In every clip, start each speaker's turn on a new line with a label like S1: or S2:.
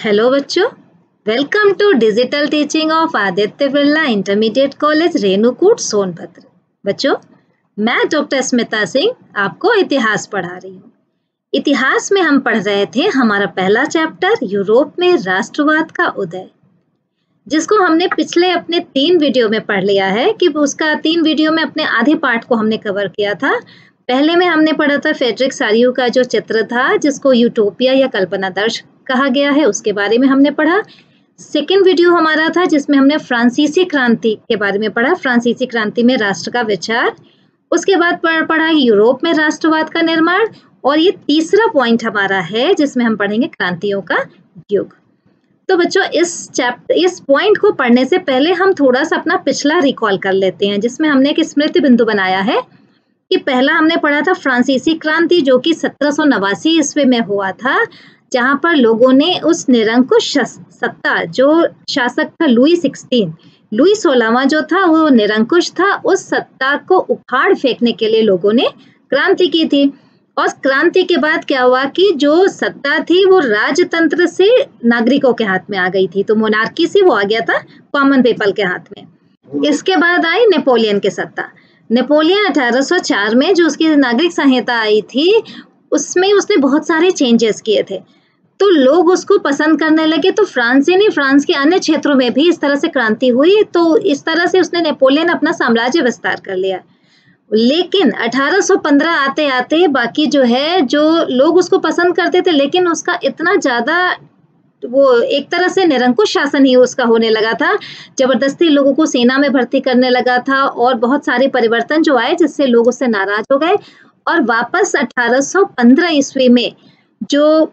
S1: Hello बच्चों, welcome to digital teaching of Aditya Birla intermediate college Renukoot Sonbhadra. बच्चों, मैं डॉक्टर स्मिता सिंह आपको इतिहास पढ़ा रही हूँ। इतिहास में हम पढ़ रहे थे हमारा पहला चैप्टर यूरोप में राष्ट्रवाद का उदय, जिसको हमने पिछले अपने 3 वीडियो में पढ़ लिया है कि उसका 3 वीडियो में अपने आधे पार्ट को हमने कवर किया था। पहले में हमने पढ़ा था फ्रेडरिक सारियू का जो चित्र था जिसको यूटोपिया या कल्पना दर्श कहा गया है, उसके बारे में हमने पढ़ा। सेकेंड वीडियो हमारा था जिसमें हमने फ्रांसीसी क्रांति के बारे में पढ़ा, फ्रांसीसी क्रांति में राष्ट्र का विचार। उसके बाद पढ़ा यूरोप में राष्ट्रवाद का निर्माण, और ये तीसरा पॉइंट हमारा है जिसमें हम पढ़ेंगे क्रांतियों का युग। तो बच्चों, इस पॉइंट को पढ़ने से पहले हम थोड़ा सा अपना पिछला रिकॉल कर लेते हैं, जिसमें हमने एक स्मृति बिंदु बनाया है कि पहला हमने पढ़ा था फ्रांसीसी क्रांति जो कि 1789 ईस्वी में हुआ था, जहां पर लोगों ने उस निरंकुश सत्ता, जो शासक था लुई 16वां जो था वो निरंकुश था, उस सत्ता को उखाड़ फेंकने के लिए लोगों ने क्रांति की थी। और क्रांति के बाद क्या हुआ कि जो सत्ता थी वो राजतंत्र से नागरिकों के हाथ में आ गई थी, तो मोनार्की से वो आ गया था कॉमन पीपल के हाथ में। इसके बाद आई नेपोलियन की सत्ता। नेपोलियन 1804 में जो उसकी नागरिक संहिता आई थी उसमें उसने बहुत सारे चेंजेस किए थे, तो लोग उसको पसंद करने लगे। तो फ्रांस ही नहीं, फ्रांस के अन्य क्षेत्रों में भी इस तरह से क्रांति हुई, तो इस तरह से उसने नेपोलियन अपना साम्राज्य विस्तार कर लिया। लेकिन 1815 आते आते बाकी जो लोग उसको पसंद करते थे, लेकिन उसका इतना ज्यादा वो एक तरह से निरंकुश शासन ही उसका होने लगा था, जबरदस्ती लोगों को सेना में भर्ती करने लगा था, और बहुत सारे परिवर्तन जो आए जिससे लोग उससे नाराज हो गए। और वापस 1815 ईस्वी में जो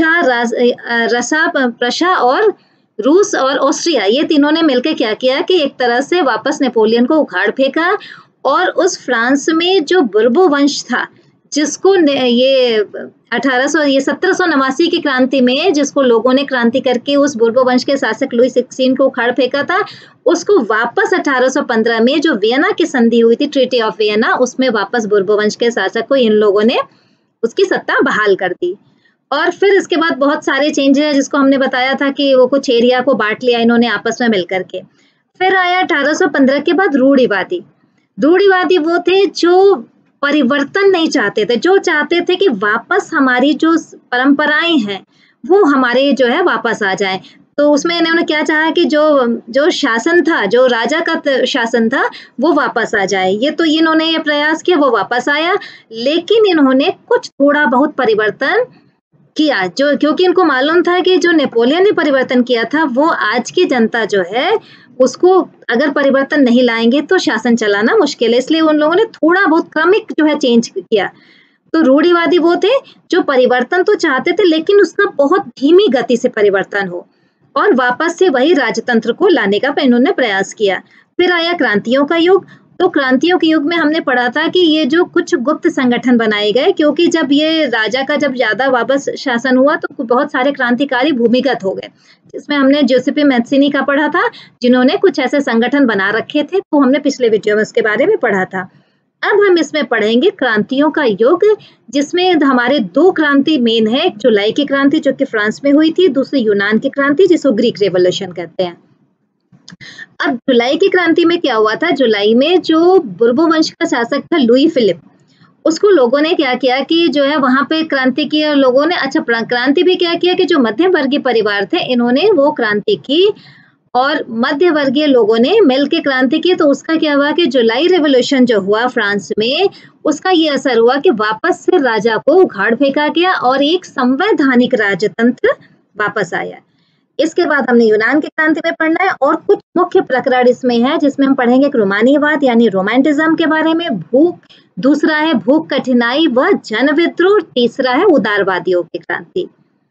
S1: प्रशा और रूस और ऑस्ट्रिया, ये तीनों ने मिलकर क्या किया कि एक तरह से वापस नेपोलियन को उखाड़ फेंका, और उस फ्रांस में जो बुर्बो वंश था, जिसको ये 1789 की क्रांति में जिसको लोगों ने क्रांति करके उस बुर्बो वंश के शासक लुई 16 को उखाड़ फेंका था, उसको वापस 1815 में जो वियना की संधि हुई थी, ट्रीटी ऑफ वियना, उसमें वापस बुर्बो वंश के शासक को इन लोगों ने उसकी सत्ता बहाल कर दी। और फिर इसके बाद बहुत सारे चेंजेस हैं जिसको हमने बताया था कि वो कुछ एरिया को बांट लिया इन्होंने आपस में मिलकर के। फिर आया 1815 के बाद रूढ़िवादी। रूढ़िवादी वो थे जो परिवर्तन नहीं चाहते थे, जो चाहते थे कि वापस हमारी जो परंपराएं हैं वो हमारे वापस आ जाए। तो उसमें इन्होंने क्या चाहा कि जो शासन था, जो राजा का शासन था, वो वापस आ जाए। तो इन्होंने ये प्रयास किया, वो वापस आया, लेकिन इन्होंने कुछ थोड़ा बहुत परिवर्तन किया, जो क्योंकि इनको मालूम था कि जो नेपोलियन ने परिवर्तन किया था वो आज की जनता उसको अगर परिवर्तन नहीं लाएंगे तो शासन चलाना मुश्किल है, इसलिए उन लोगों ने थोड़ा बहुत क्रमिक चेंज किया। तो रूढ़िवादी वो थे जो परिवर्तन तो चाहते थे लेकिन उसका बहुत धीमी गति से परिवर्तन हो, और वापस से वही राजतंत्र को लाने का इन्होंने प्रयास किया। फिर आया क्रांतियों का युग। तो क्रांतियों के युग में हमने पढ़ा था कि ये जो कुछ गुप्त संगठन बनाए गए, क्योंकि जब ये राजा का ज्यादा वापस शासन हुआ तो बहुत सारे क्रांतिकारी भूमिगत हो गए, जिसमें हमने जोसेफी मैत्सिनी का पढ़ा था, जिन्होंने कुछ ऐसे संगठन बना रखे थे, तो हमने पिछले वीडियो में उसके बारे में पढ़ा था। अब हम इसमें पढ़ेंगे क्रांतियों का युग, जिसमें हमारे 2 क्रांति मेन है। एक जुलाई की क्रांति जो कि फ्रांस में हुई थी, दूसरी यूनान की क्रांति जिसको ग्रीक रेवोल्यूशन कहते हैं। अब जुलाई की क्रांति में क्या हुआ था, जुलाई में जो बुर्बो वंश का शासक था लुई फिलिप, उसको लोगों ने क्या किया कि वहां पे क्रांति की लोगों ने। अच्छा, क्रांति भी क्या किया कि जो मध्यम वर्गीय परिवार थे इन्होंने वो क्रांति की, और मध्य वर्गीय लोगों ने मिल के क्रांति की। तो उसका क्या हुआ कि जुलाई रेवोल्यूशन जो हुआ फ्रांस में, उसका ये असर हुआ कि वापस से राजा को उखाड़ फेंका गया और एक संवैधानिक राजतंत्र वापस आया। इसके बाद हमने यूनान की क्रांति में पढ़ना है, और कुछ मुख्य प्रकरण इसमें है जिसमें हम पढ़ेंगे रोमानीवाद यानी रोमांटिज्म के बारे में, दूसरा है भूख, कठिनाई व जन विद्रोह, तीसरा है उदारवादियों की क्रांति।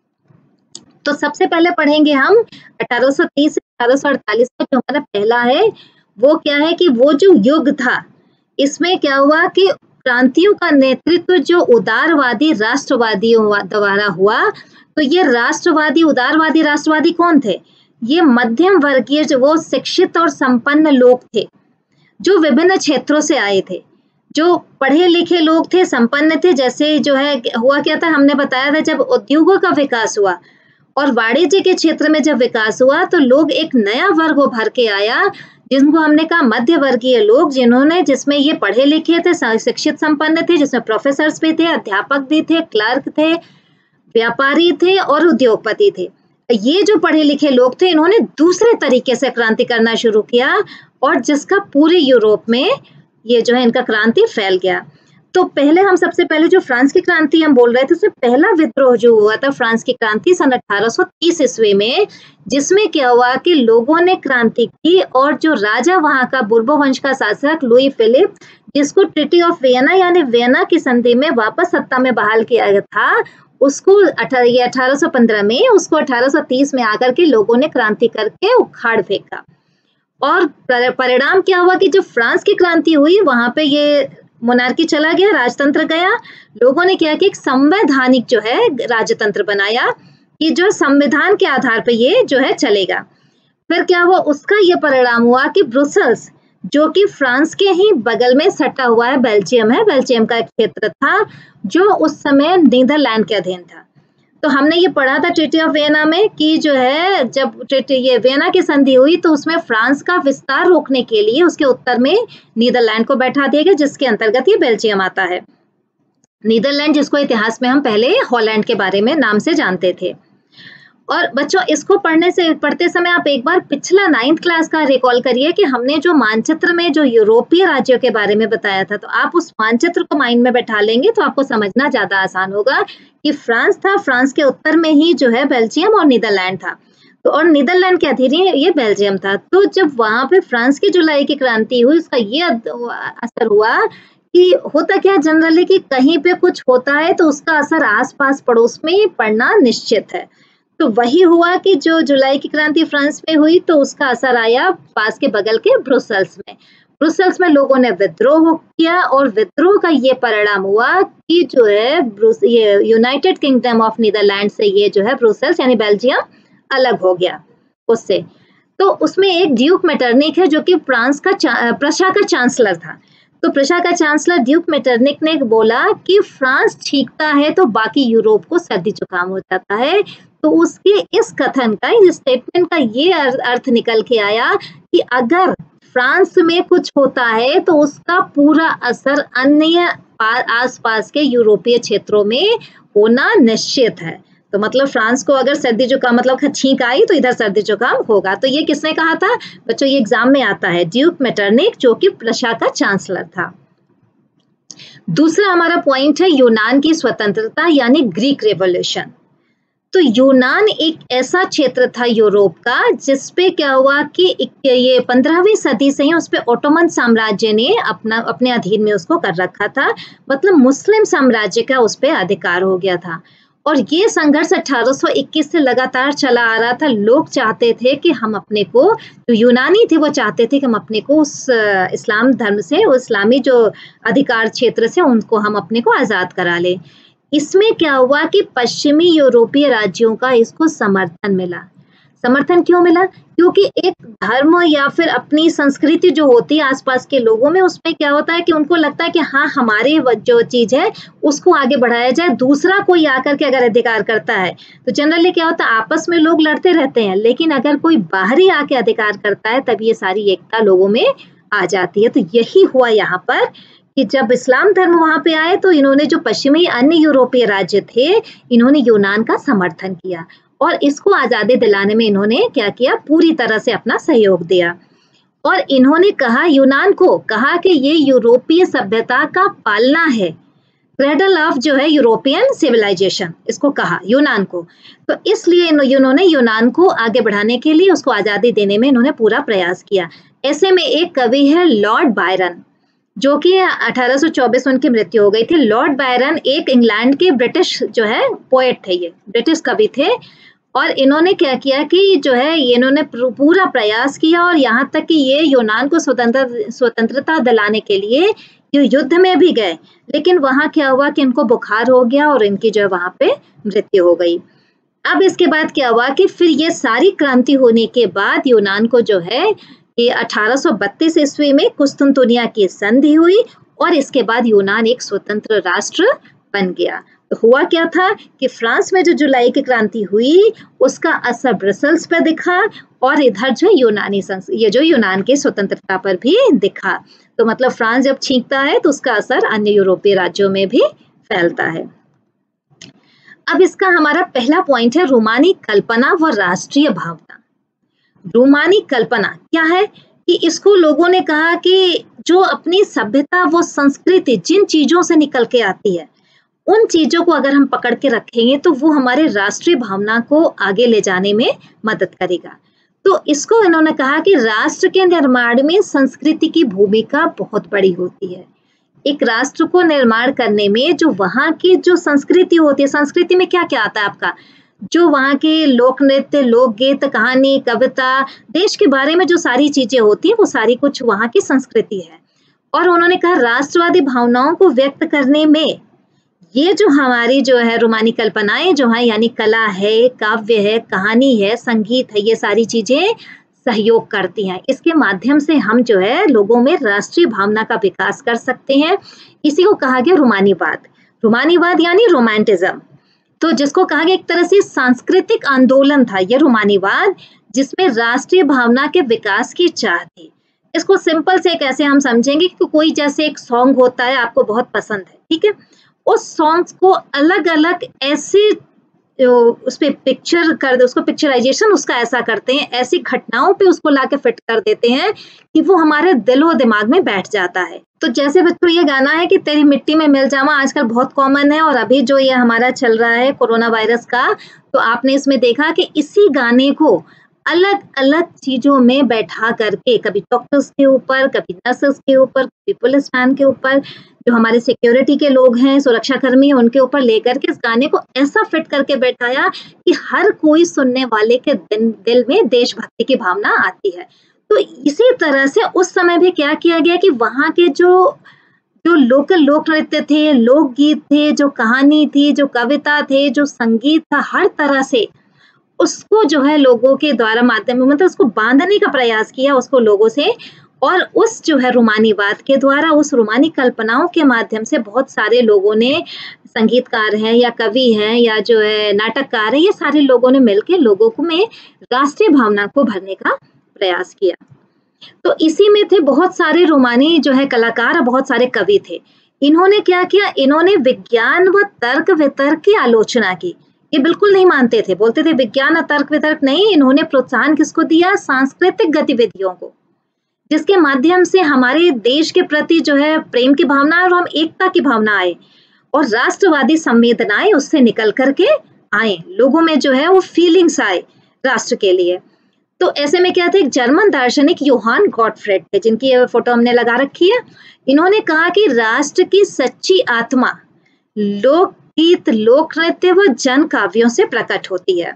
S1: तो सबसे पहले पढ़ेंगे हम 1830 से 1848 का जो हमारा पहला है, वो क्या है कि वो जो युग था, इसमें क्या हुआ कि क्रांतियों का नेतृत्व जो उदारवादी राष्ट्रवादियों द्वारा हुआ। तो ये उदारवादी राष्ट्रवादी कौन थे? ये मध्यम वर्गीय वो शिक्षित और संपन्न लोग थे, जो विभिन्न क्षेत्रों से आए थे, जो पढ़े लिखे लोग थे, संपन्न थे। जैसे हुआ क्या था, हमने बताया था जब उद्योगों का विकास हुआ और वाणिज्य के क्षेत्र में जब विकास हुआ तो लोग एक नया वर्ग उभर के आया, जिनको हमने कहा मध्य वर्गीय लोग, जिसमें ये पढ़े लिखे थे, शिक्षित संपन्न थे, जिसमें प्रोफेसर्स भी थे, अध्यापक भी थे, क्लर्क थे, व्यापारी थे और उद्योगपति थे। ये जो पढ़े लिखे लोग थे, इन्होंने दूसरे तरीके से क्रांति करना शुरू किया और जिसका पूरे यूरोप में ये जो है इनका क्रांति फैल गया। तो पहले हम सबसे पहले जो फ्रांस की क्रांति हम बोल रहे थे, उसमें पहला विद्रोह जो हुआ था फ्रांस की क्रांति सन 1830 ईस्वी में, जिसमें क्या हुआ कि लोगों ने क्रांति की और जो राजा वहां का बुर्बो वंश का शासक लुई फिलिप, जिसको ट्रीटी ऑफ वियना यानी वियना की संधि में वापस सत्ता में बहाल किया गया था, उसको 1815 में, उसको 1830 में आकर के लोगों ने क्रांति करके उखाड़ फेंका। और परिणाम क्या हुआ कि जब फ्रांस की क्रांति हुई, वहां पे ये मोनार्की चला गया, राजतंत्र गया। लोगों ने क्या किया, एक संवैधानिक जो है राजतंत्र बनाया कि जो संविधान के आधार पे ये जो है चलेगा। फिर क्या हुआ, उसका ये परिणाम हुआ कि ब्रुसेल्स, जो कि फ्रांस के ही बगल में सटा हुआ है, बेल्जियम है, बेल्जियम का एक क्षेत्र था जो उस समय नीदरलैंड के अधीन था। तो हमने ये पढ़ा था ट्रीटी ऑफ वियना में कि जो है जब ये वियना की संधि हुई तो उसमें फ्रांस का विस्तार रोकने के लिए उसके उत्तर में नीदरलैंड को बैठा दिया गया, जिसके अंतर्गत ये बेल्जियम आता है। नीदरलैंड जिसको इतिहास में हम पहले हॉलैंड के बारे में नाम से जानते थे। और बच्चों, इसको पढ़ते समय आप एक बार पिछला 9th क्लास का रिकॉल करिए कि हमने जो मानचित्र में जो यूरोपीय राज्यों के बारे में बताया था, तो आप उस मानचित्र को माइंड में बैठा लेंगे तो आपको समझना ज्यादा आसान होगा कि फ्रांस था, फ्रांस के उत्तर में ही जो है बेल्जियम और नीदरलैंड था, तो और नीदरलैंड के अधीन ये बेल्जियम था। तो जब वहां पे फ्रांस की जुलाई की क्रांति हुई, उसका ये असर हुआ कि होता क्या जनरली कि कहीं पे कुछ होता है तो उसका असर आसपास पड़ोस में पड़ना निश्चित है। तो वही हुआ कि जो जुलाई की क्रांति फ्रांस में हुई तो उसका असर आया पास के बगल के ब्रुसेल्स में। ब्रुसेल्स में लोगों ने विद्रोह किया और विद्रोह का ये परिणाम हुआ कि जो है ये यूनाइटेड किंगडम ऑफ नीदरलैंड से ये जो है ब्रुसेल्स यानी बेल्जियम अलग हो गया उससे। तो उसमें एक ड्यूक मेटरनिक है जो कि प्रशा का चांसलर था। तो प्रशा का चांसलर ड्यूक मेटरनिक ने बोला कि फ्रांस छींकता है तो बाकी यूरोप को सर्दी जुकाम हो जाता है। तो उसके इस कथन का, इस स्टेटमेंट का ये अर्थ निकल के आया कि अगर फ्रांस में कुछ होता है तो उसका पूरा असर अन्य आसपास के यूरोपीय क्षेत्रों में होना निश्चित है। तो मतलब फ्रांस को अगर सर्दी जुकाम मतलब छींक आई तो इधर सर्दी जुकाम होगा। तो ये किसने कहा था बच्चों, ये एग्जाम में आता है, ड्यूक मेटरनिक जो कि प्रशा का चांसलर था। दूसरा हमारा पॉइंट है यूनान की स्वतंत्रता यानी ग्रीक रेवोल्यूशन। तो यूनान एक ऐसा क्षेत्र था यूरोप का जिसपे क्या हुआ कि ये 15वीं सदी से ही उस पे ओटोमन साम्राज्य ने अपने अधीन में उसको कर रखा था, मतलब मुस्लिम साम्राज्य का उस पे अधिकार हो गया था। और ये संघर्ष 1821 से लगातार चला आ रहा था। लोग चाहते थे कि हम अपने को, जो यूनानी थे वो चाहते थे कि हम अपने को उस इस्लाम धर्म से, उस इस्लामी जो अधिकार क्षेत्र से उनको हम अपने को आज़ाद करा ले। इसमें क्या हुआ कि पश्चिमी यूरोपीय राज्यों का इसको समर्थन मिला। समर्थन क्यों मिला? क्योंकि एक धर्म या फिर अपनी संस्कृति जो होती है आसपास के लोगों में, उसमें क्या होता है कि उनको लगता है कि हाँ हमारी जो चीज है उसको आगे बढ़ाया जाए। दूसरा कोई आकर के अगर अधिकार करता है तो जनरली क्या होता है, आपस में लोग लड़ते रहते हैं, लेकिन अगर कोई बाहरी आके अधिकार करता है तब ये सारी एकता लोगों में आ जाती है। तो यही हुआ यहाँ पर कि जब इस्लाम धर्म वहां पे आए तो इन्होंने, जो पश्चिमी अन्य यूरोपीय राज्य थे, इन्होंने यूनान का समर्थन किया और इसको आजादी दिलाने में इन्होंने क्या किया, पूरी तरह से अपना सहयोग दिया। और इन्होंने कहा, यूनान को कहा कि ये यूरोपीय सभ्यता का पालना है, क्रेडल ऑफ जो है यूरोपियन सिविलाइजेशन, इसको कहा यूनान को। तो इसलिए इन्होंने यूनान को आगे बढ़ाने के लिए, उसको आजादी देने में इन्होंने पूरा प्रयास किया। ऐसे में एक कवि है लॉर्ड बायरन, जो कि 1824 में उनकी मृत्यु हो गई थी। लॉर्ड बायरन एक इंग्लैंड के ब्रिटिश जो है पोएट थे, ये ब्रिटिश कवि थे। और इन्होंने क्या किया कि जो है इन्होंने पूरा प्रयास किया और यहाँ तक कि ये यूनान को स्वतंत्रता दिलाने के लिए ये युद्ध में भी गए, लेकिन वहाँ क्या हुआ कि इनको बुखार हो गया और इनकी जो है वहाँ पे मृत्यु हो गई। अब इसके बाद क्या हुआ कि फिर ये सारी क्रांति होने के बाद यूनान को जो है ये 1832 ईस्वी में कुस्तुनतुनिया की संधि हुई और इसके बाद यूनान एक स्वतंत्र राष्ट्र बन गया। हुआ क्या था कि फ्रांस में जो जुलाई की क्रांति हुई उसका असर ब्रसल्स पर दिखा और इधर जो ये जो यूनान की स्वतंत्रता पर भी दिखा। तो मतलब फ्रांस जब छींकता है तो उसका असर अन्य यूरोपीय राज्यों में भी फैलता है। अब इसका हमारा पहला पॉइंट है रोमानी कल्पना व राष्ट्रीय भावना। रोमानी कल्पना क्या है कि इसको लोगों ने कहा कि जो अपनी सभ्यता व संस्कृति जिन चीजों से निकल के आती है उन चीजों को अगर हम पकड़ के रखेंगे तो वो हमारे राष्ट्रीय भावना को आगे ले जाने में मदद करेगा। तो इसको इन्होंने कहा कि राष्ट्र के निर्माण में संस्कृति की भूमिका बहुत बड़ी होती है। एक राष्ट्र को निर्माण करने में जो वहाँ की जो संस्कृति होती है, संस्कृति में क्या क्या आता है आपका, जो वहाँ के लोक नृत्य, लोकगीत, कहानी, कविता, देश के बारे में जो सारी चीजें होती है वो सारी कुछ वहाँ की संस्कृति है। और उन्होंने कहा राष्ट्रवादी भावनाओं को व्यक्त करने में ये जो हमारी जो है रोमानी कल्पनाएं जो है यानी कला है, काव्य है, कहानी है, संगीत है, ये सारी चीजें सहयोग करती हैं। इसके माध्यम से हम जो है लोगों में राष्ट्रीय भावना का विकास कर सकते हैं। इसी को कहा गया रोमानीवाद। रोमानीवाद यानी रोमांटिज्म, तो जिसको कहा गया एक तरह से सांस्कृतिक आंदोलन था ये रोमानीवाद, जिसमें राष्ट्रीय भावना के विकास की चाह थी। इसको सिंपल से कैसे हम समझेंगे कि कोई जैसे एक सॉन्ग होता है आपको बहुत पसंद है, ठीक है, उस सॉन्ग्स को अलग अलग ऐसे उस पे पिक्चर कर दे, उसको पिक्चराइजेशन उसका ऐसा करते हैं, ऐसी घटनाओं पे उसको लाके फिट कर देते हैं कि वो हमारे दिल और दिमाग में बैठ जाता है। तो जैसे बच्चों ये गाना है कि तेरी मिट्टी में मिल जावा, आजकल बहुत कॉमन है, और अभी जो ये हमारा चल रहा है कोरोना वायरस का, तो आपने इसमें देखा कि इसी गाने को अलग अलग चीजों में बैठा करके, कभी डॉक्टर्स के ऊपर, कभी नर्सेस के ऊपर, कभी पुलिस मैन के ऊपर, जो हमारे सिक्योरिटी के लोग हैं, सुरक्षा कर्मी हैं, उनके ऊपर लेकर के इस गाने को ऐसा फिट करके बैठाया कि हर कोई सुनने वाले के दिल में देशभक्ति की भावना आती है। तो इसी तरह से उस समय भी क्या किया गया कि वहाँ के जो लोकल लोक नृत्य थे, लोकगीत थे, जो कहानी थी, जो कविता थे, जो संगीत था, हर तरह से उसको जो है लोगों के द्वारा माध्यम में मतलब उसको बांधने का प्रयास किया उसको लोगों से, और उस जो है रोमानीवाद के द्वारा, उस रोमानी कल्पनाओं के माध्यम से बहुत सारे लोगों ने, संगीतकार हैं या कवि हैं या जो है नाटककार है, ये सारे लोगों ने मिलकर लोगों को में राष्ट्रीय भावना को भरने का प्रयास किया। तो इसी में थे बहुत सारे रोमानी जो है कलाकार और बहुत सारे कवि थे। इन्होंने क्या किया, इन्होंने विज्ञान व तर्क वितर्क की आलोचना की। ये बिल्कुल नहीं मानते थे, बोलते थे विज्ञान और तर्क वितर्क नहीं। इन्होंने प्रोत्साहन किसको दिया, सांस्कृतिक गतिविधियों को, जिसके माध्यम से हमारे देश के प्रति जो है प्रेम की भावना और हम एकता की भावना आए और राष्ट्रवादी संवेदनाएं उससे निकल करके आए, लोगों में जो है वो फीलिंग्स आए राष्ट्र के लिए। तो ऐसे में क्या थे, एक जर्मन दार्शनिक योहान गॉटफ्रेड थे, जिनकी ये फोटो हमने लगा रखी है। इन्होंने कहा कि राष्ट्र की सच्ची आत्मा लोकगीत, लोक नृत्य व जन काव्यों से प्रकट होती है।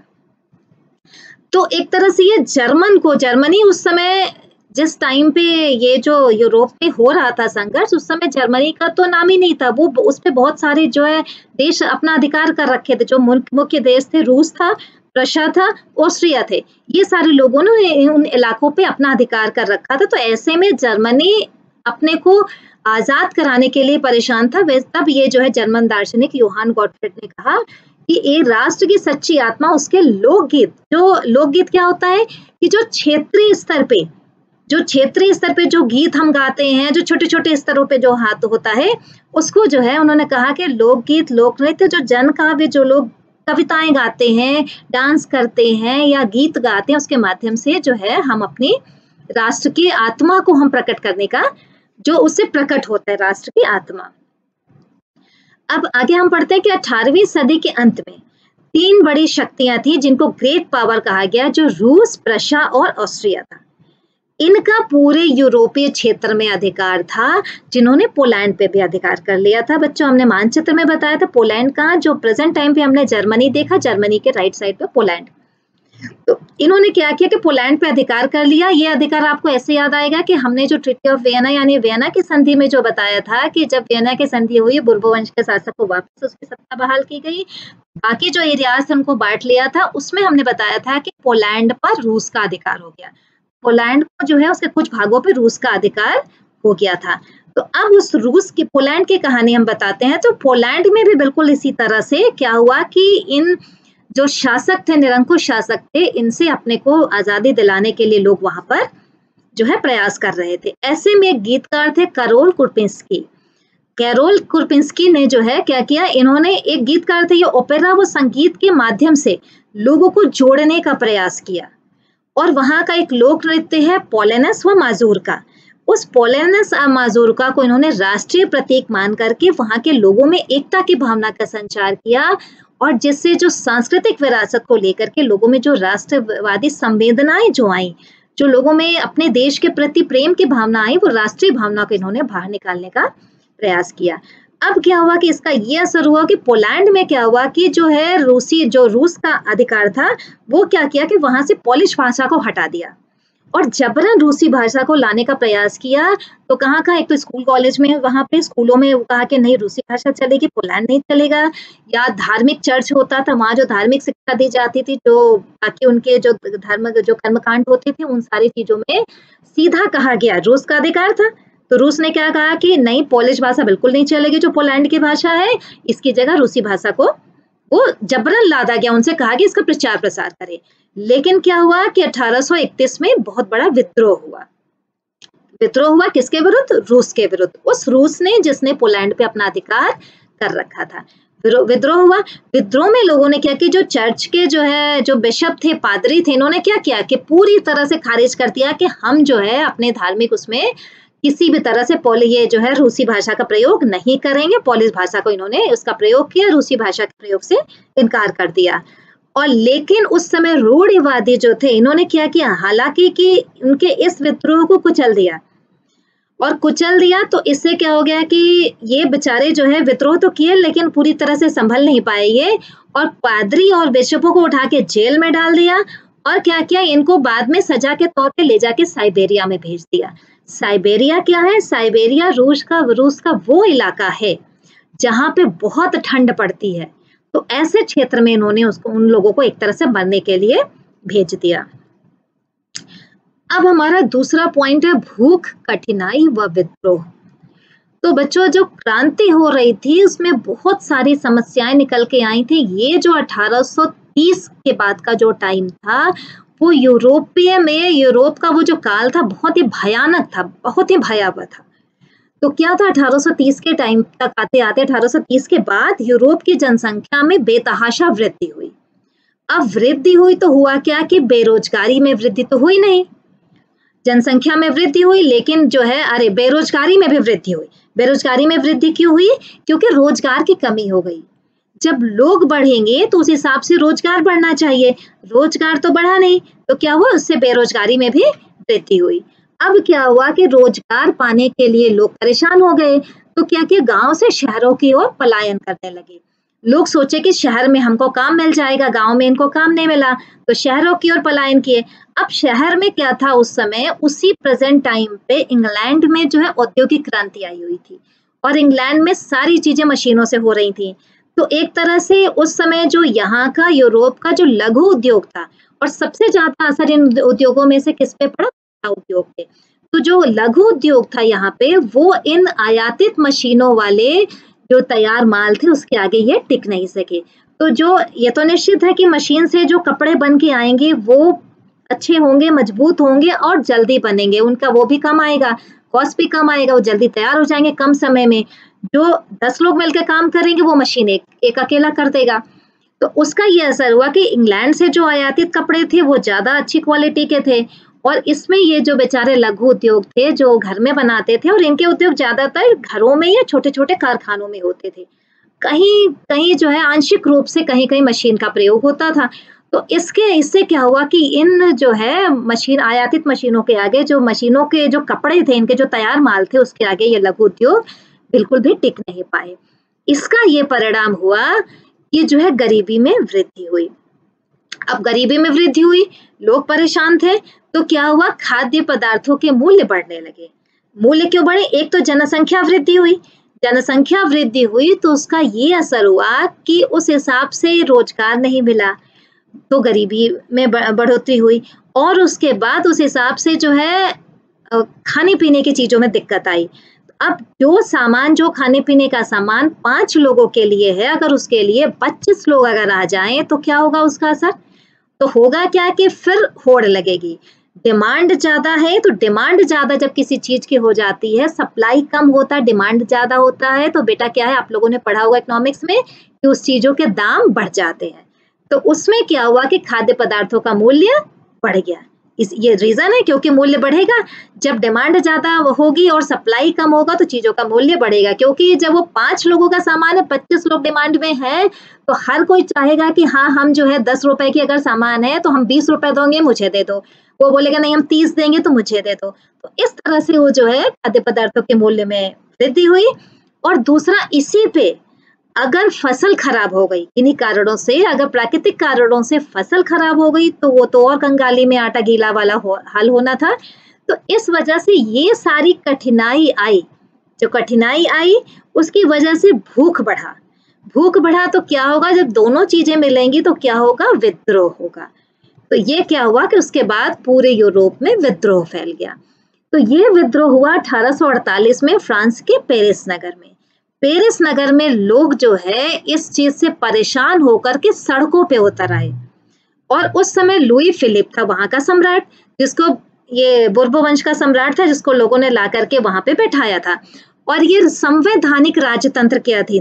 S1: तो एक तरह से ये जर्मनी उस समय जिस टाइम पे ये जो यूरोप में हो रहा था संघर्ष, उस समय जर्मनी का तो नाम ही नहीं था। वो उस पे बहुत सारे जो है देश अपना अधिकार कर रखे थे। जो मुख्य देश थे, रूस था, रशिया था, ऑस्ट्रिया थे, ये सारे लोगों ने उन इलाकों पे अपना अधिकार कर रखा था। तो ऐसे में जर्मनी अपने को आजाद कराने के लिए परेशान था। तब ये जो है जर्मन दार्शनिक योहान गॉटफ्रेड ने कहा कि एक राष्ट्र की सच्ची आत्मा उसके लोकगीत, जो लोकगीत क्या होता है कि जो क्षेत्रीय स्तर पे जो गीत हम गाते हैं, जो छोटे छोटे स्तरों पे जो हाथ होता है, उसको जो है उन्होंने कहा कि लोकगीत, लोक नृत्य, जो जन काव्य, जो लोग कविताएं गाते हैं, डांस करते हैं या गीत गाते हैं, उसके माध्यम से जो है हम अपनी राष्ट्र की आत्मा को हम प्रकट करने का, जो उससे प्रकट होता है राष्ट्र की आत्मा। अब आगे हम पढ़ते हैं कि 18वीं सदी के अंत में 3 बड़ी शक्तियां थी जिनको ग्रेट पावर कहा गया, जो रूस, प्रशा और ऑस्ट्रिया था। इनका पूरे यूरोपीय क्षेत्र में अधिकार था, जिन्होंने पोलैंड पे भी अधिकार कर लिया था। बच्चों, हमने मानचित्र में बताया था पोलैंड का, जो प्रेजेंट टाइम पे हमने जर्मनी देखा, जर्मनी के राइट साइड पे पोलैंड। तो इन्होंने क्या किया कि पोलैंड पे अधिकार कर लिया। ये अधिकार आपको ऐसे याद आएगा कि हमने जो ट्रीटी ऑफ वियना यानी वियना की संधि में जो बताया था कि जब वियना की संधि हुई, बुर्बो वंश के शासक को वापस उसकी सत्ता बहाल की गई, बाकी जो एरियाज थे उनको बांट लिया था। उसमें हमने बताया था कि पोलैंड पर रूस का अधिकार हो गया, पोलैंड को जो है उसके कुछ भागों पे रूस का अधिकार हो गया था। तो अब उस रूस की पोलैंड की कहानी हम बताते हैं। तो पोलैंड में भी बिल्कुल इसी तरह से क्या हुआ कि इन जो शासक थे, निरंकुश शासक थे, इनसे अपने को आजादी दिलाने के लिए लोग वहां पर जो है प्रयास कर रहे थे। ऐसे में एक गीतकार थे कैरोल कुरपिंस्की। कैरोल कुरपिंस्की ने जो है क्या किया, इन्होंने एक गीतकार थे, ये ओपेरा वो संगीत के माध्यम से लोगों को जोड़ने का प्रयास किया। और वहां का एक लोक नृत्य है पोलेनस व माजूरका। उस पोलेनस माजूरका को इन्होंने राष्ट्रीय प्रतीक मान करके वहां के लोगों में एकता की भावना का संचार किया, और जिससे जो सांस्कृतिक विरासत को लेकर के लोगों में जो राष्ट्रवादी संवेदनाएं जो आई, जो लोगों में अपने देश के प्रति प्रेम की भावना आई, वो राष्ट्रीय भावना को इन्होंने बाहर निकालने का प्रयास किया। अब क्या हुआ कि इसका ये असर हुआ कि पोलैंड में क्या हुआ कि जो है रूस का अधिकार था, वो क्या किया कि वहां से पोलिश भाषा को हटा दिया और जबरन रूसी भाषा को लाने का प्रयास किया। तो कहाँ एक तो स्कूल कॉलेज में, वहां पे स्कूलों में कहा कि नहीं रूसी भाषा चलेगी, पोलैंड नहीं चलेगा। या धार्मिक चर्च होता था, वहां जो धार्मिक शिक्षा दी जाती थी, जो बाकी उनके जो धर्म जो कर्मकांड होते थे, उन सारी चीजों में सीधा कहा गया रूस का अधिकार था। तो रूस ने क्या कहा कि नहीं, पोलिश भाषा बिल्कुल नहीं चलेगी जो पोलैंड की भाषा है, इसकी जगह रूसी भाषा को वो जबरन लादा गया, उनसे कहा कि इसका प्रचार प्रसार करे। लेकिन क्या हुआ कि 1831 में बहुत बड़ा विद्रोह हुआ। विद्रोह हुआ किसके विरुद्ध? रूस के विरुद्ध। उस रूस ने जिसने पोलैंड पे अपना अधिकार कर रखा था। विद्रोह हुआ। विद्रोह में लोगों ने क्या कि जो चर्च के जो है जो बिशप थे, पादरी थे, इन्होंने क्या किया कि पूरी तरह से खारिज कर दिया कि हम जो है अपने धार्मिक उसमें किसी भी तरह से ये जो है रूसी भाषा का प्रयोग नहीं करेंगे। पोलिश भाषा को इन्होंने उसका प्रयोग किया, रूसी भाषा के प्रयोग से इनकार कर दिया। और लेकिन उस समय रूढ़िवादी जो थे, इन्होंने क्या किया, हालांकि कि उनके इस विद्रोह को कुचल दिया, और कुचल दिया तो इससे क्या हो गया कि ये बेचारे जो है विद्रोह तो किए लेकिन पूरी तरह से संभल नहीं पाए ये, और पादरी और बिशपों को उठा के जेल में डाल दिया। और क्या किया, इनको बाद में सजा के तौर पे ले जाके साइबेरिया में भेज दिया। साइबेरिया क्या है? साइबेरिया रूस का वो इलाका है जहाँ पे बहुत ठंड पड़ती है। तो ऐसे क्षेत्र में इन्होंने उन लोगों को एक तरह से मरने के लिए भेज दिया। अब हमारा दूसरा पॉइंट है भूख, कठिनाई व विद्रोह। तो बच्चों, जो क्रांति हो रही थी उसमें बहुत सारी समस्याएं निकल के आई थी। ये जो 1830 के बाद का जो टाइम था, वो यूरोप का वो जो काल था बहुत ही भयानक था, बहुत ही भयावह था। तो क्या था, 1830 के टाइम तक आते आते 1830 के बाद यूरोप की जनसंख्या में बेतहाशा वृद्धि हुई। अब वृद्धि हुई तो हुआ क्या कि बेरोजगारी में वृद्धि तो हुई नहीं, जनसंख्या में वृद्धि हुई, लेकिन जो है बेरोजगारी में भी वृद्धि हुई। बेरोजगारी में वृद्धि क्यों हुई? क्योंकि रोजगार की कमी हो गई। जब लोग बढ़ेंगे तो उस हिसाब से रोजगार बढ़ना चाहिए, रोजगार तो बढ़ा नहीं, तो क्या हुआ, उससे बेरोजगारी में भी वृद्धि हुई। अब क्या हुआ कि रोजगार पाने के लिए लोग परेशान हो गए, तो क्या किया, गांव से शहरों की ओर पलायन करने लगे। लोग सोचे कि शहर में हमको काम मिल जाएगा, गांव में इनको काम नहीं मिला, तो शहरों की ओर पलायन किए। अब शहर में क्या था उस समय, उसी प्रेजेंट टाइम पे इंग्लैंड में जो है औद्योगिक क्रांति आई हुई थी, और इंग्लैंड में सारी चीजें मशीनों से हो रही थी। तो एक तरह से उस समय जो यहाँ का यूरोप का जो लघु उद्योग था, और सबसे ज्यादा असर इन उद्योगों में से किस पे पड़ा? उद्योग पे। तो जो लघु उद्योग था यहाँ पे, वो इन आयातित मशीनों वाले जो तैयार माल थे उसके आगे ये टिक नहीं सके। तो जो ये तो निश्चित है कि मशीन से जो कपड़े बन के आएंगे वो अच्छे होंगे, मजबूत होंगे और जल्दी बनेंगे, उनका वो भी कम आएगा, कॉस्ट भी कम आएगा, वो जल्दी तैयार हो जाएंगे कम समय में। जो 10 लोग मिलकर काम करेंगे वो मशीन एक अकेला कर देगा। तो उसका ये असर हुआ कि इंग्लैंड से जो आयातित कपड़े थे वो ज्यादा अच्छी क्वालिटी के थे, और इसमें ये जो बेचारे लघु उद्योग थे जो घर में बनाते थे, और इनके उद्योग ज्यादातर घरों में या छोटे छोटे कारखानों में होते थे, कहीं कहीं जो है आंशिक रूप से कहीं कहीं मशीन का प्रयोग होता था। तो इससे क्या हुआ कि इन जो है आयातित मशीनों के आगे, जो मशीनों के जो कपड़े थे, इनके जो तैयार माल थे, उसके आगे ये लघु उद्योग बिल्कुल भी टिक नहीं पाए। इसका ये परिणाम हुआ कि जो है गरीबी में वृद्धि हुई। अब गरीबी में वृद्धि हुई, लोग परेशान थे, तो क्या हुआ, खाद्य पदार्थों के मूल्य बढ़ने लगे। मूल्य क्यों बढ़े? एक तो जनसंख्या वृद्धि हुई, जनसंख्या वृद्धि हुई तो उसका ये असर हुआ कि उस हिसाब से रोजगार नहीं मिला, तो गरीबी में बढ़ोतरी हुई, और उसके बाद उस हिसाब से जो है खाने पीने की चीजों में दिक्कत आई। अब जो सामान, जो खाने पीने का सामान 5 लोगों के लिए है, अगर उसके लिए 25 लोग अगर आ जाएं तो क्या होगा उसका असर? तो होगा क्या कि फिर होड़ लगेगी। डिमांड ज्यादा है, तो डिमांड ज्यादा जब किसी चीज की हो जाती है, सप्लाई कम होता है, डिमांड ज्यादा होता है, तो बेटा क्या है, आप लोगों ने पढ़ा होगा इकोनॉमिक्स में कि उस चीजों के दाम बढ़ जाते हैं। तो उसमें क्या हुआ कि खाद्य पदार्थों का मूल्य बढ़ गया। ये रीजन है, क्योंकि मूल्य बढ़ेगा। जब डिमांड ज्यादा होगी और सप्लाई कम होगा तो चीजों का मूल्य बढ़ेगा, क्योंकि जब वो 5 लोगों का सामान है, 25 लोग डिमांड में है, तो हर कोई चाहेगा कि हाँ, हम जो है 10 रुपए की अगर सामान है तो हम 20 रुपए दोगे, मुझे दे दो। वो बोलेगा नहीं, हम 30 देंगे तो मुझे दे दो। तो इस तरह से वो जो है खाद्य पदार्थों के मूल्य में वृद्धि हुई। और दूसरा, इसी पे अगर फसल खराब हो गई, इन्हीं कारणों से, अगर प्राकृतिक कारणों से फसल खराब हो गई, तो वो तो और कंगाली में आटा गीला वाला हाल होना था। तो इस वजह से ये सारी कठिनाई आई, जो कठिनाई आई उसकी वजह से भूख बढ़ा। भूख बढ़ा तो क्या होगा, जब दोनों चीजें मिलेंगी तो क्या होगा, विद्रोह होगा। तो ये क्या हुआ कि उसके बाद पूरे यूरोप में विद्रोह फैल गया। तो ये विद्रोह हुआ 1848 में फ्रांस के पेरिस नगर में। पेरिस नगर में लोग जो है इस चीज से परेशान होकर के सड़कों पे उतर आए। और उस समय लुई फिलिप था वहां का सम्राट, जिसको ये बुर्बो वंश का सम्राट था, जिसको लोगों ने ला करके वहां पे बैठाया था। और ये संवैधानिक राजतंत्र के अधीन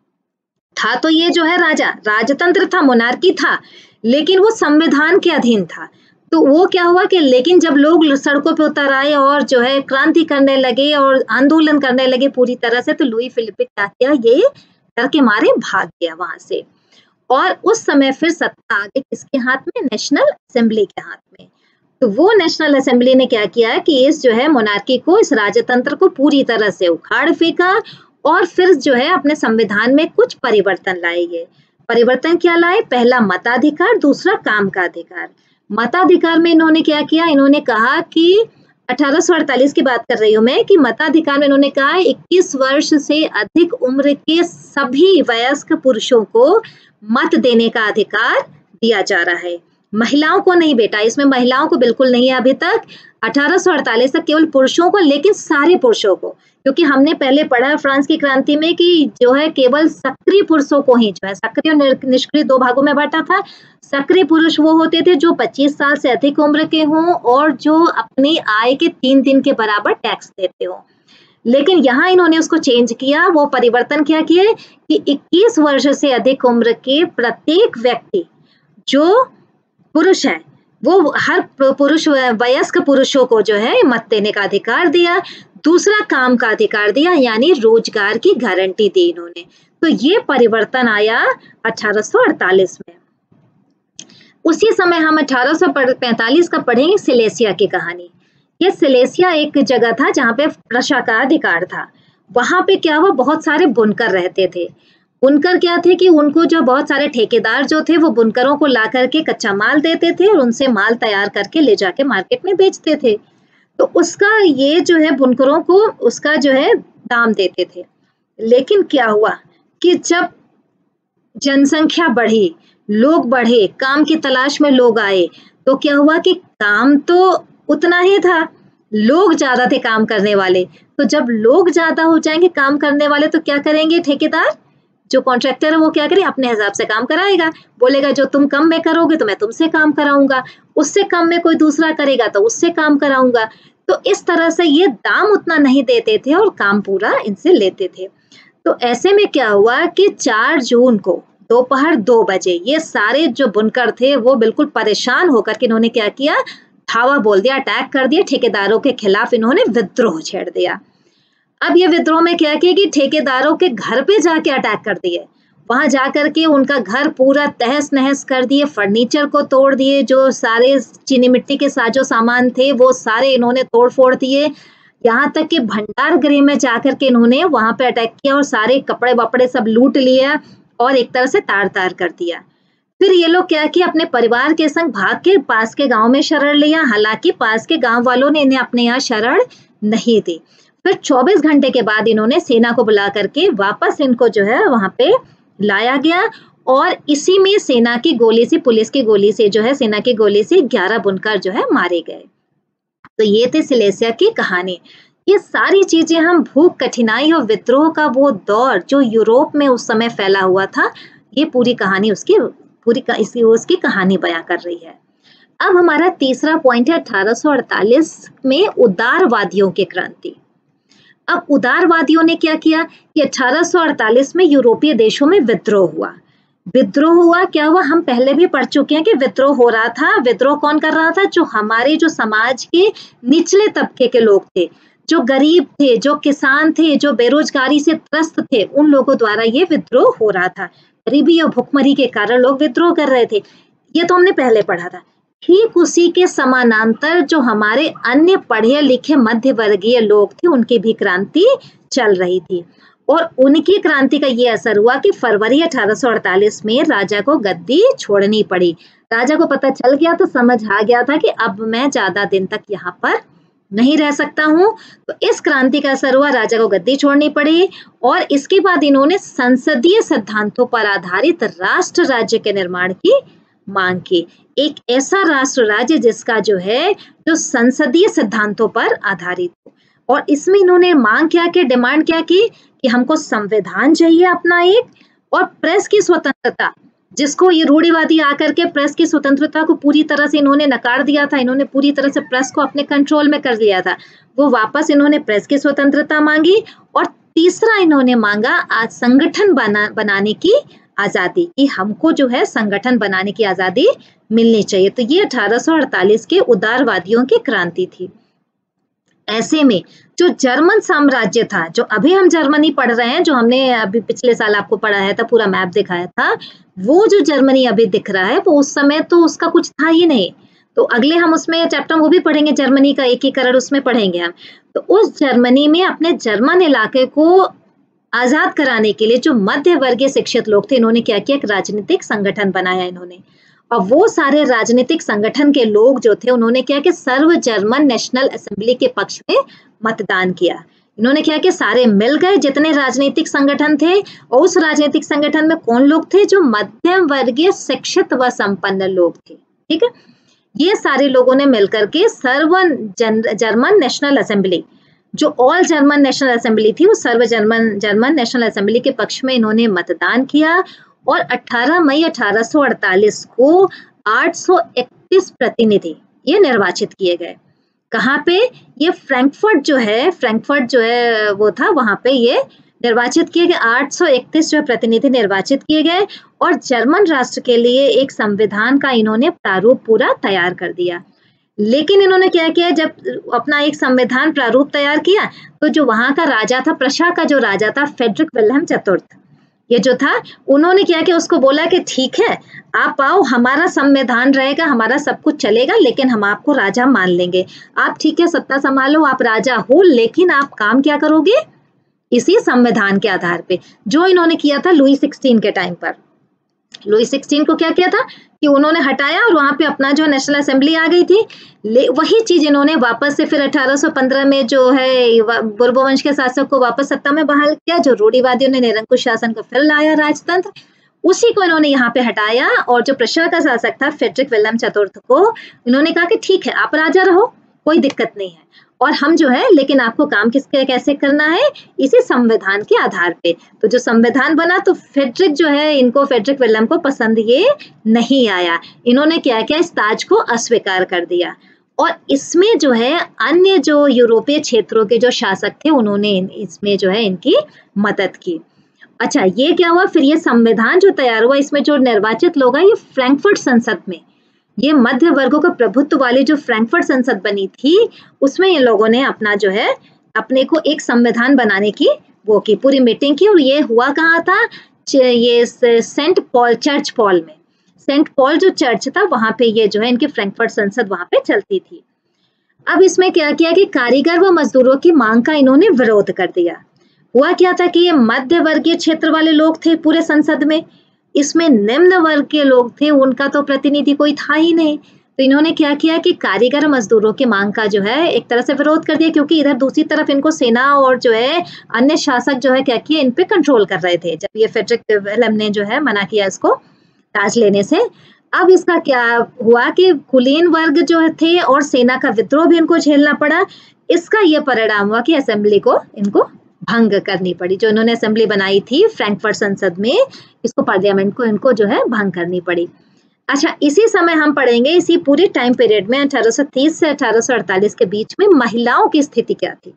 S1: था तो ये जो है राजतंत्र था, मोनार्की था, लेकिन वो संविधान के अधीन था। तो वो क्या हुआ कि लेकिन जब लोग सड़कों पे उतर आए और जो है क्रांति करने लगे और आंदोलन करने लगे पूरी तरह से, तो लुई फिलिप ने क्या किया, ये डर के मारे भाग गया वहां से। और उस समय फिर सत्ता आ गई किसके हाथ में, नेशनल असेंबली के हाथ में। तो वो नेशनल असेंबली ने क्या किया कि इस जो है मोनार्की को, इस राजतंत्र को पूरी तरह से उखाड़ फेंका और फिर जो है अपने संविधान में कुछ परिवर्तन लाए। परिवर्तन क्या लाए, पहला मताधिकार, दूसरा काम का अधिकार। मताधिकार में इन्होंने क्या किया, इन्होंने कहा कि 1848 की बात कर रही हूँ मैं, कि मताधिकार में इन्होंने कहा 21 वर्ष से अधिक उम्र के सभी वयस्क पुरुषों को मत देने का अधिकार दिया जा रहा है। महिलाओं को नहीं बेटा, इसमें महिलाओं को बिल्कुल नहीं है अभी तक। 1848 तक केवल पुरुषों को, लेकिन सारे पुरुषों को, क्योंकि हमने पहले पढ़ा फ्रांस की क्रांति में कि जो है केवल सक्रिय पुरुषों को ही, जो है सक्रिय और निष्क्रिय 2 भागों में बांटा था। सक्रिय पुरुष वो होते थे जो 25 साल से अधिक उम्र के हों और जो अपनी आय के 3 दिन के बराबर टैक्स देते हों। लेकिन यहाँ इन्होंने उसको चेंज किया, वो परिवर्तन क्या किए कि 21 वर्ष से अधिक उम्र के प्रत्येक व्यक्ति जो पुरुष है, वो हर पुरुष, वयस्क पुरुषों को जो है मत देने का अधिकार दिया। दूसरा काम का अधिकार दिया, यानी रोजगार की गारंटी दी इन्होंने। तो ये परिवर्तन आया 1848 में। उसी समय हम 1845 का पढ़ेंगे सिलेसिया की कहानी। ये सिलेसिया एक जगह था जहाँ पे प्रशा का अधिकार था। वहां पे क्या हुआ, बहुत सारे बुनकर रहते थे। बुनकर क्या थे कि उनको जो बहुत सारे ठेकेदार जो थे वो बुनकरों को ला करके कच्चा माल देते थे और उनसे माल तैयार करके ले जाके मार्केट में बेचते थे। तो उसका ये जो है बुनकरों को उसका जो है दाम देते थे। लेकिन क्या हुआ कि जब जनसंख्या बढ़ी, लोग बढ़े, काम की तलाश में लोग आए, तो क्या हुआ कि काम तो उतना ही था, लोग ज्यादा थे काम करने वाले। तो जब लोग ज्यादा हो जाएंगे काम करने वाले, तो क्या करेंगे ठेकेदार, जो कॉन्ट्रैक्टर है वो क्या करे, अपने हिसाब से काम कराएगा। बोलेगा जो तुम कम में करोगे तो मैं तुमसे काम कराऊंगा, उससे कम में कोई दूसरा करेगा तो उससे काम कराऊंगा। तो इस तरह से ये दाम उतना नहीं देते थे और काम पूरा इनसे लेते थे। तो ऐसे में क्या हुआ कि 4 जून को दोपहर 2 बजे ये सारे जो बुनकर थे वो बिल्कुल परेशान होकर के इन्होंने क्या किया, धावा बोल दिया, अटैक कर दिया, ठेकेदारों के खिलाफ इन्होंने विद्रोह छेड़ दिया। अब ये विद्रोह में क्या किया कि ठेकेदारों के घर पे जाके अटैक कर दिए, वहां जाकर के उनका घर पूरा तहस नहस कर दिए, फर्नीचर को तोड़ दिए, जो सारे चीनी मिट्टी के साजो सामान थे वो सारे इन्होंने तोड़ फोड़ दिए। यहाँ तक कि भंडार गृह में जाकर के इन्होंने वहां पे अटैक किया और सारे कपड़े वपड़े सब लूट लिया और एक तरह से तार तार कर दिया। फिर ये लोग क्या किया, अपने परिवार के संग भाग के पास के गांव में शरण लिया। हालांकि पास के गांव वालों ने इन्हें अपने यहाँ शरण नहीं दी। फिर 24 घंटे के बाद इन्होंने सेना को बुला करके वापस इनको जो है वहां पे लाया गया और इसी में सेना की गोली से, पुलिस की गोली से जो है, सेना की गोली से 11 बुनकर जो है मारे गए। तो ये थे सिलेसिया की कहानी। ये सारी चीजें हम भूख, कठिनाई और विद्रोह का वो दौर जो यूरोप में उस समय फैला हुआ था, ये पूरी कहानी उसकी कहानी बयां कर रही है। अब हमारा तीसरा पॉइंट है 1848 में उदारवादियों की क्रांति। अब उदारवादियों ने क्या किया कि 1848 में यूरोपीय देशों में विद्रोह हुआ। क्या हुआ, हम पहले भी पढ़ चुके हैं कि विद्रोह हो रहा था। विद्रोह कौन कर रहा था? जो समाज के निचले तबके के लोग थे, जो गरीब थे, जो किसान थे, जो बेरोजगारी से त्रस्त थे, उन लोगों द्वारा ये विद्रोह हो रहा था। गरीबी और भुखमरी के कारण लोग विद्रोह कर रहे थे। ये तो हमने पहले पढ़ा था। ठीक उसी के समानांतर जो हमारे अन्य पढ़े लिखे मध्य वर्गीय लोग थे, उनकी भी क्रांति चल रही थी और उनकी क्रांति का ये असर हुआ कि फरवरी 1848 में राजा को गद्दी छोड़नी पड़ी। राजा को पता चल गया, तो समझ आ गया था कि अब मैं ज्यादा दिन तक यहाँ पर नहीं रह सकता हूँ। तो इस क्रांति का असर हुआ, राजा को गद्दी छोड़नी पड़ी और इसके बाद इन्होंने संसदीय सिद्धांतों पर आधारित राष्ट्र राज्य के निर्माण की मांग की। एक ऐसा राष्ट्र राज्य जिसका जो संसदीय सिद्धांतों पर आधारित हो। और इसमें इन्होंने मांग क्या की, डिमांड क्या की कि हमको संविधान चाहिए अपना एक, और प्रेस की स्वतंत्रता, जिसको ये रूढ़िवादी आकर के प्रेस की स्वतंत्रता को पूरी तरह से इन्होंने नकार दिया था। इन्होंने पूरी तरह से प्रेस को अपने कंट्रोल में कर लिया था। वो वापस इन्होंने प्रेस की स्वतंत्रता मांगी। और तीसरा इन्होंने मांगा आज संगठन बनाने की आजादी, कि हमको संगठन बनाने की आजादी मिलनी चाहिए। तो ये 1848 के उदारवादियों की क्रांति थी। ऐसे में जो जर्मन साम्राज्य था, जो अभी हम जर्मनी पढ़ रहे हैं, जो हमने अभी पिछले साल आपको पढ़ाया था, पूरा मैप दिखाया था, वो जो जर्मनी अभी दिख रहा है वो उस समय तो उसका कुछ था ही नहीं। तो अगले हम उसमें चैप्टर वो भी पढ़ेंगे, जर्मनी का एकीकरण उसमें पढ़ेंगे हम। तो उस जर्मनी में अपने जर्मन इलाके को आजाद कराने के लिए जो मध्य वर्गीय शिक्षित लोग थे, इन्होंने क्या किया, एक राजनीतिक संगठन बनाया इन्होंने। और वो सारे राजनीतिक संगठन के लोग जो थे, उन्होंने क्या कि सर्व जर्मन नेशनल असेंबली के पक्ष में मतदान किया। इन्होंने क्या कि सारे मिल गए जितने राजनीतिक संगठन थे, और उस राजनीतिक संगठन में कौन लोग थे? जो मध्यम वर्गीय शिक्षित व संपन्न लोग थे। ठीक है, ये सारे लोगों ने मिलकर के सर्व जर्मन नेशनल असेंबली, जो ऑल जर्मन नेशनल असेंबली थी, वो सर्व जर्मन नेशनल असेंबली के पक्ष में इन्होंने मतदान किया। और 18 मई 1848 को 831 प्रतिनिधि ये निर्वाचित किए गए। कहाँ पे? ये फ्रैंकफर्ट जो है वो था, वहां पे ये निर्वाचित किए गए। 831 जो प्रतिनिधि निर्वाचित किए गए और जर्मन राष्ट्र के लिए एक संविधान का इन्होंने प्रारूप पूरा तैयार कर दिया। लेकिन इन्होंने क्या किया, जब अपना एक संविधान प्रारूप तैयार किया, तो जो वहां का राजा था, प्रशा का जो राजा था, फ्रेडरिक विल्हेम चतुर्थ, ये जो था, उन्होंने क्या किया, उसको बोला कि ठीक है, आप आओ, हमारा संविधान रहेगा, हमारा सब कुछ चलेगा, लेकिन हम आपको राजा मान लेंगे। आप ठीक है सत्ता संभालो, आप राजा हो, लेकिन आप काम क्या करोगे? इसी संविधान के आधार पे। जो इन्होंने किया था लुई 16 के टाइम पर। लुई 16 को क्या किया था कि उन्होंने हटाया और वहां पे अपना जो नेशनल असेंबली आ गई थी। वही चीज इन्होंने वापस से फिर 1815 में जो है बुर्बो वंश के शासक को वापस सत्ता में बहाल किया, जो रूढ़िवादियों ने निरंकुश शासन को फिर लाया, राजतंत्र, उसी को इन्होंने यहाँ पे हटाया। और जो प्रशा का शासक था फ्रेडरिक विल्हेम चतुर्थ को इन्होंने कहा कि ठीक है, आप राजा रहो, कोई दिक्कत नहीं है, और हम जो है, लेकिन आपको काम कैसे करना है, इसी संविधान के आधार पे। तो जो संविधान बना, तो फ्रेडरिक विल्हेम को पसंद ये नहीं आया। इन्होंने क्या किया, इस ताज को अस्वीकार कर दिया। और इसमें जो है अन्य जो यूरोपीय क्षेत्रों के जो शासक थे, उन्होंने इसमें जो है इनकी मदद की। अच्छा, ये क्या हुआ, फिर ये संविधान जो तैयार हुआ, इसमें जो निर्वाचित लोग हैं, ये फ्रैंकफर्ट संसद में, ये मध्य वर्गों का प्रभुत्व वाली जो फ्रैंकफर्ट संसद बनी थी, उसमें ये लोगों ने अपना जो है अपने को एक संविधान बनाने की वो की पूरी मीटिंग की। और ये हुआ कहाँ था? ये सेंट पॉल जो चर्च था, वहां पे ये जो है इनकी फ्रैंकफर्ट संसद वहां पे चलती थी। अब इसमें क्या किया कि कारीगर व मजदूरों की मांग का इन्होंने विरोध कर दिया। हुआ क्या था कि ये मध्य वर्गीय क्षेत्र वाले लोग थे पूरे संसद में, इसमें निम्न वर्ग के लोग थे, उनका तो प्रतिनिधि कोई था ही नहीं। तो इन्होंने क्या किया कि कारीगर मजदूरों की मांग का जो है एक तरह से विरोध कर दिया, क्योंकि इधर दूसरी तरफ इनको सेना और जो है अन्य शासक जो है क्या किए, इन पे कंट्रोल कर रहे थे, जब ये फ्रेडरिक विल्हेम ने जो है मना किया इसको ताज लेने से। अब इसका क्या हुआ कि कुलीन वर्ग जो थे और सेना का विद्रोह भी इनको झेलना पड़ा। इसका ये परिणाम हुआ कि असेंबली को इनको भंग करनी पड़ी। जो इन्होंने असेंबली बनाई थी फ्रैंकफर्ट संसद में, इसको पार्लियामेंट को इनको जो है भंग करनी पड़ी। अच्छा, इसी समय हम पढ़ेंगे, इसी पूरी टाइम पीरियड में 1830 से 1848 के बीच में महिलाओं की स्थिति क्या थी।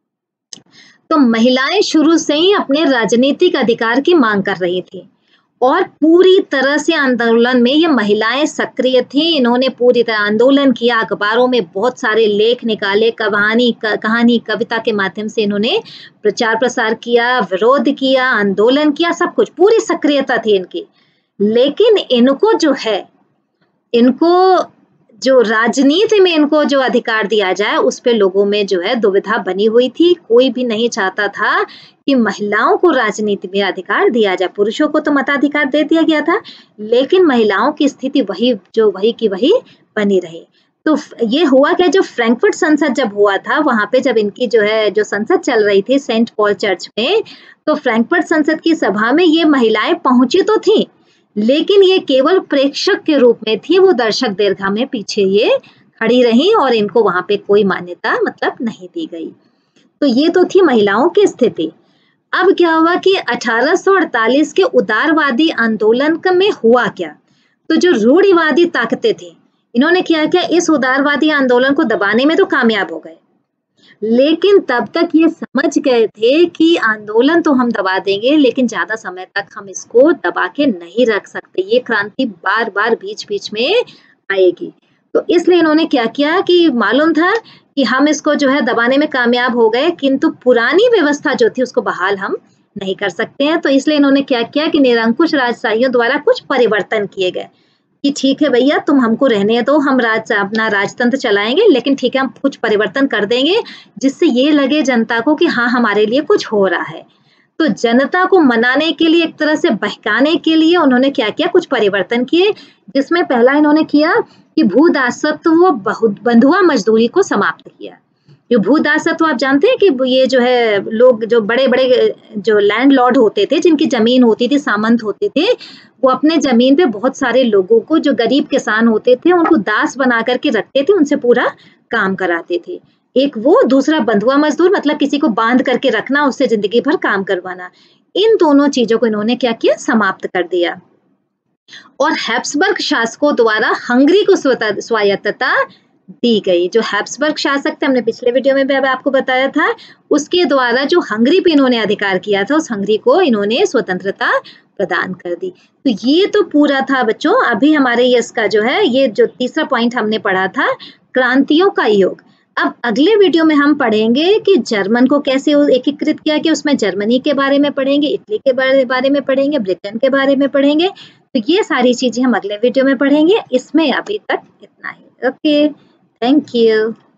S1: तो महिलाएं शुरू से ही अपने राजनीतिक अधिकार की मांग कर रही थी और पूरी तरह से आंदोलन में ये महिलाएं सक्रिय थी। इन्होंने पूरी तरह आंदोलन किया, अखबारों में बहुत सारे लेख निकाले, कहानी कविता के माध्यम से इन्होंने प्रचार प्रसार किया, विरोध किया, आंदोलन किया, सब कुछ, पूरी सक्रियता थी इनकी। लेकिन इनको जो है, इनको जो राजनीति में इनको जो अधिकार दिया जाए उस पे लोगों में जो है दुविधा बनी हुई थी। कोई भी नहीं चाहता था कि महिलाओं को राजनीति में अधिकार दिया जाए। पुरुषों को तो मताधिकार दे दिया गया था, लेकिन महिलाओं की स्थिति वही की वही बनी रही। तो ये हुआ क्या, जो फ्रैंकफर्ट संसद जब हुआ था, वहां पे जब इनकी जो है जो संसद चल रही थी सेंट पॉल चर्च में, तो फ्रैंकफर्ट संसद की सभा में ये महिलाएं पहुंची तो थी, लेकिन ये केवल प्रेक्षक के रूप में थी। वो दर्शक दीर्घा में पीछे ये खड़ी रही और इनको वहां पे कोई मान्यता मतलब नहीं दी गई। तो ये तो थी महिलाओं की स्थिति। अब क्या हुआ कि 1848 के उदारवादी आंदोलन में हुआ क्या, तो जो रूढ़िवादी ताकतें थी, इन्होंने क्या किया, इस उदारवादी आंदोलन को दबाने में तो कामयाब हो गए, लेकिन तब तक ये समझ गए थे कि आंदोलन तो हम दबा देंगे, लेकिन ज्यादा समय तक हम इसको दबा के नहीं रख सकते, ये क्रांति बार बार बीच बीच में आएगी। तो इसलिए इन्होंने क्या किया कि मालूम था कि हम इसको जो है दबाने में कामयाब हो गए, किंतु पुरानी व्यवस्था जो थी उसको बहाल हम नहीं कर सकते हैं। तो इसलिए इन्होंने क्या किया कि निरंकुश राजशाहियों द्वारा कुछ परिवर्तन किए गए कि ठीक है भैया, तुम हमको रहने दो, हम अपना राजतंत्र चलाएंगे, लेकिन ठीक है हम कुछ परिवर्तन कर देंगे जिससे ये लगे जनता को कि हाँ हमारे लिए कुछ हो रहा है। तो जनता को मनाने के लिए, एक तरह से बहकाने के लिए उन्होंने क्या किया, कुछ परिवर्तन किए, जिसमें पहला इन्होंने किया कि भूदासत्व बंधुआ मजदूरी को समाप्त किया। जो भूदासत्व आप जानते हैं कि ये जो है लोग जो बड़े बड़े जो लैंडलॉर्ड होते थे, जिनकी जमीन होती थी, सामंत होते थे, वो अपने जमीन पे बहुत सारे लोगों को, जो गरीब किसान होते थे, उनको दास बना करके रखते थे, उनसे पूरा काम कराते थे। एक वो, दूसरा बंधुआ मजदूर, मतलब किसी को बांध करके रखना, उससे जिंदगी भर काम करवाना। इन दोनों चीजों को इन्होंने क्या किया, समाप्त कर दिया। और हैब्सबर्ग शासकों द्वारा हंगरी को स्वायत्तता दी गई। जो हैब्सबर्ग शासक थे, हमने पिछले वीडियो में भी आपको बताया था, उसके द्वारा जो हंगरी पे इन्होंने अधिकार किया था, उस हंगरी को इन्होंने स्वतंत्रता प्रदान कर दी। तो ये तो पूरा था बच्चों। अभी हमारे इसका जो है, ये जो तीसरा पॉइंट हमने पढ़ा था, क्रांतियों का योग। अब अगले वीडियो में हम पढ़ेंगे कि जर्मन को कैसे एकीकृत किया गया, उसमें जर्मनी के बारे में पढ़ेंगे, इटली के बारे में पढ़ेंगे, ब्रिटेन के बारे में पढ़ेंगे। तो ये सारी चीजें हम अगले वीडियो में पढ़ेंगे। इसमें अभी तक इतना ही। Okay, thank you.